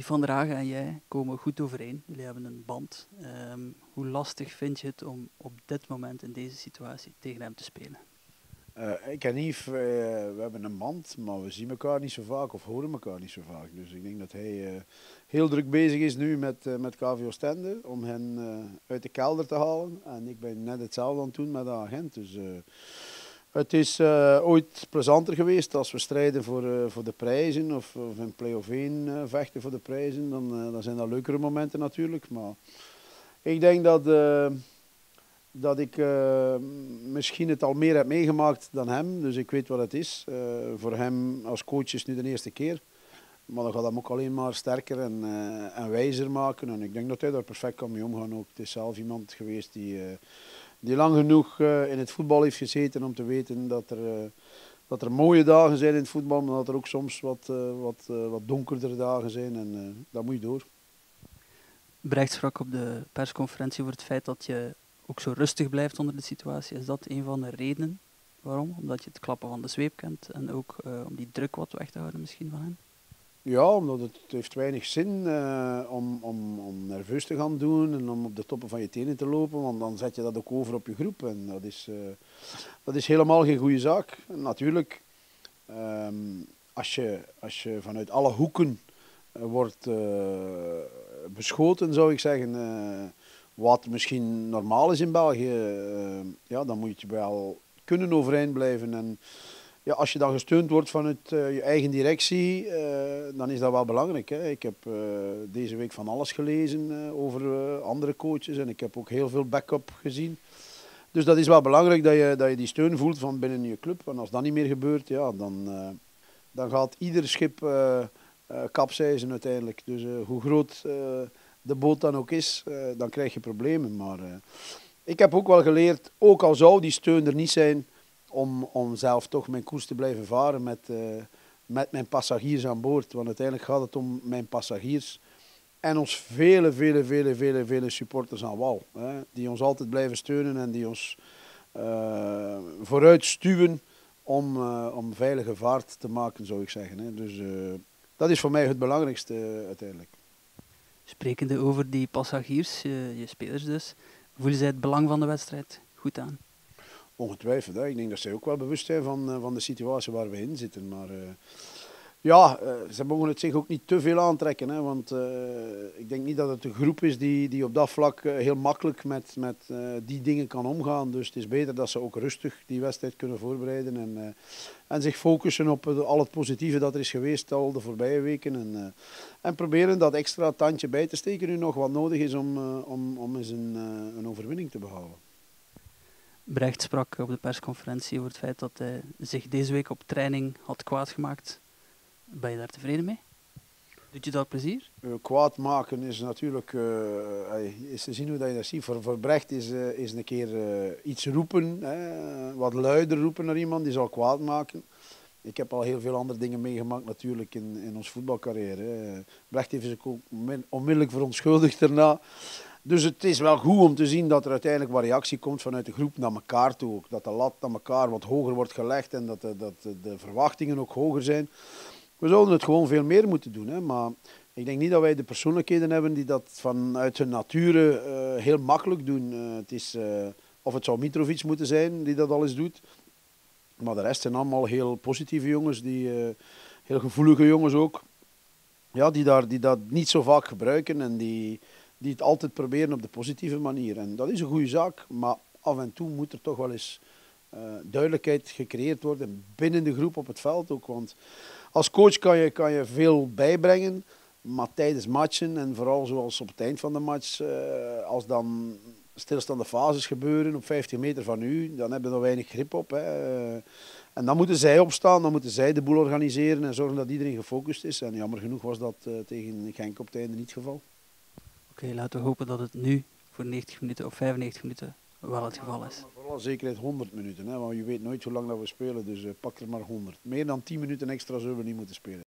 van der Hagen en jij komen goed overeen. Jullie hebben een band. Hoe lastig vind je het om op dit moment in deze situatie tegen hem te spelen? Ik en Yves, we hebben een band, maar we zien elkaar niet zo vaak of horen elkaar niet zo vaak. Dus ik denk dat hij heel druk bezig is nu met KV Oostende om hen uit de kelder te halen. En ik ben net hetzelfde aan het doen met de agent. Dus het is ooit plezanter geweest als we strijden voor de prijzen of in play-off 1 vechten voor de prijzen. Dan zijn dat leukere momenten natuurlijk. Maar ik denk dat ik misschien het al meer heb meegemaakt dan hem. Dus ik weet wat het is. Voor hem als coach is het nu de eerste keer. Maar dat gaat hem ook alleen maar sterker en wijzer maken. En ik denk dat hij daar perfect kan mee omgaan ook. Het is zelf iemand geweest die lang genoeg in het voetbal heeft gezeten om te weten dat er mooie dagen zijn in het voetbal. Maar dat er ook soms wat donkerder dagen zijn. En dat moet je door. Brecht sprak op de persconferentie over het feit dat je ook zo rustig blijft onder de situatie. Is dat een van de redenen? Waarom? Omdat je het klappen van de zweep kent en ook om die druk wat weg te houden misschien van hem? Ja, omdat het heeft weinig zin om nerveus te gaan doen en om op de toppen van je tenen te lopen, want dan zet je dat ook over op je groep en dat is helemaal geen goede zaak. Natuurlijk, als je vanuit alle hoeken wordt beschoten, zou ik zeggen, wat misschien normaal is in België, ja, dan moet je wel kunnen overeind blijven. En ja, als je dan gesteund wordt vanuit je eigen directie, dan is dat wel belangrijk. Hè. Ik heb deze week van alles gelezen over andere coaches en ik heb ook heel veel backup gezien. Dus dat is wel belangrijk dat je die steun voelt van binnen je club. En als dat niet meer gebeurt, ja, dan gaat ieder schip kapseizen uiteindelijk. Dus hoe groot de boot dan ook is, dan krijg je problemen. Maar ik heb ook wel geleerd, ook al zou die steun er niet zijn, om zelf toch mijn koers te blijven varen met mijn passagiers aan boord. Want uiteindelijk gaat het om mijn passagiers en ons vele supporters aan wal. Hè, die ons altijd blijven steunen en die ons vooruit stuwen om veilige vaart te maken, zou ik zeggen. Hè. Dus dat is voor mij het belangrijkste uiteindelijk. Sprekende over die passagiers, je spelers dus, voelen zij het belang van de wedstrijd goed aan? Ongetwijfeld. Hè. Ik denk dat zij ook wel bewust zijn van de situatie waar we in zitten. Maar ja, ze mogen het zich ook niet te veel aantrekken. Hè, want ik denk niet dat het een groep is die op dat vlak heel makkelijk met die dingen kan omgaan. Dus het is beter dat ze ook rustig die wedstrijd kunnen voorbereiden. En zich focussen op al het positieve dat er is geweest al de voorbije weken. En proberen dat extra tandje bij te steken nu nog wat nodig is om eens een overwinning te behalen. Brecht sprak op de persconferentie over het feit dat hij zich deze week op training had kwaadgemaakt. Ben je daar tevreden mee? Doet je dat plezier? Kwaad maken is natuurlijk, is te zien hoe dat je dat ziet. Voor Brecht is een keer iets roepen, wat luider roepen naar iemand, die zal kwaad maken. Ik heb al heel veel andere dingen meegemaakt natuurlijk in ons voetbalcarrière. Hè. Brecht heeft zich ook onmiddellijk verontschuldigd daarna. Dus het is wel goed om te zien dat er uiteindelijk wat reactie komt vanuit de groep naar elkaar toe. Ook. Dat de lat naar elkaar wat hoger wordt gelegd en dat de verwachtingen ook hoger zijn. We zouden het gewoon veel meer moeten doen. Hè? Maar ik denk niet dat wij de persoonlijkheden hebben die dat vanuit hun nature heel makkelijk doen. Of het zou Mitrovic moeten zijn die dat alles doet. Maar de rest zijn allemaal heel positieve jongens, heel gevoelige jongens ook. Ja, die dat niet zo vaak gebruiken en die het altijd proberen op de positieve manier. En dat is een goede zaak, maar af en toe moet er toch wel eens duidelijkheid gecreëerd worden binnen de groep op het veld ook. Want als coach kan je veel bijbrengen, maar tijdens matchen en vooral zoals op het eind van de match, als dan stilstaande fases gebeuren op 50 meter van u, dan hebben we er weinig grip op. Hè. En dan moeten zij opstaan, dan moeten zij de boel organiseren en zorgen dat iedereen gefocust is. En jammer genoeg was dat tegen Genk op het einde niet het geval. Oké, laten we hopen dat het nu voor 90 minuten of 95 minuten wel het geval is. Maar vooral zekerheid 100 minuten, hè, want je weet nooit hoe lang dat we spelen, dus pak er maar 100. Meer dan 10 minuten extra zullen we niet moeten spelen.